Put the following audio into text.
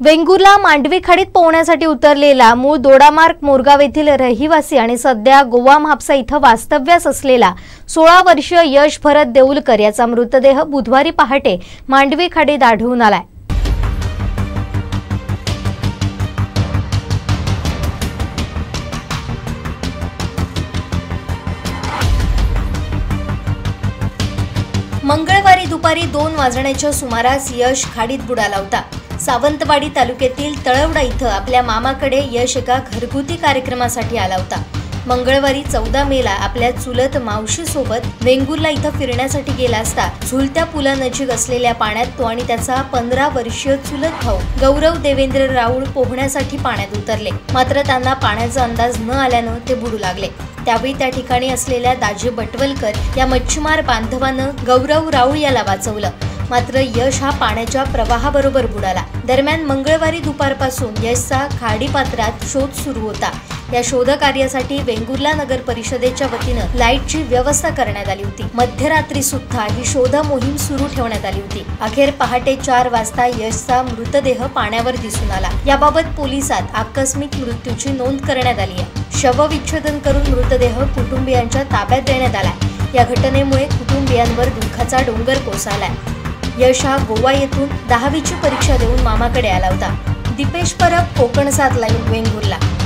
वेंगुर्ला मांडवी खाडीत पोहण्यासाठी उतरलेला मूळ दोडामार्ग मोरगाव येथील रहिवासी आणि सध्या गोवा म्हापसा इथं वास्तव्यास असलेला 16 वर्षीय यश भरत देऊलकर याचा मृतदेह बुधवारी पहाटे मांडवी खाडीत आढळून आलाय। मंगळवारी दुपारी 2 वाजण्याच्या सुमारास यश खाडीत बुडाला होता। सावंतवाडी तालुक्यातील तळवडा इथं आपल्या मामाकडे यश एका घरगुती कार्यक्रमासाठी आला होता। मंगळवारी 14 मेला आपल्या चुलत मावशी सोबत वेंगुर्ला इथं फिरण्यासाठी गेला असता झुलत्या पुलानजीक असलेल्या पाण्यात तो आणि त्याचा 15 वर्षीय चुलत भाऊ गौरव देवेंद्र राऊळ पोहण्यासाठी पाण्यात उतरले। मात्र त्यांना पाण्याचा अंदाज न आल्यानं ते बुडू लागले। त्यावेळी त्या ठिकाणी असलेल्या दाजी बटवलकर या मच्छीमार बांधवानं गौरव राऊळ याला वाचवलं। मात्र यश हा पाण्याच्या प्रवाहाबरोबर बुडाला। दरम्यान मंगळवारी दुपारपासून यशचा खाडी पात्रात शोध सुरू होता। या शोध कार्यासाठी वेंगुर्ला नगर परिषदेच्या वतीनं लाईटची व्यवस्था करण्यात आली होती। मध्यरात्री सुद्धा ही शोध मोहीम सुरू ठेवण्यात आली होती। अखेर पहाटे 4 वाजता यशचा मृतदेह पाण्यावर दिसून आला। याबाबत पोलिसात आकस्मिक मृत्यूची नोंद करण्यात आली आहे। शवविच्छेदन करून मृतदेह कुटुंबियांच्या ताब्यात देण्यात आला। या घटनेमुळे कुटुंबियांवर दुःखाचा डोंगर कोसळलाय। यश हा गोवा येथून 10वीची परीक्षा देऊन मामाकडे आला होता। दीपेश परब, कोकण 7 लाईव्ह, वेंगुर्ला।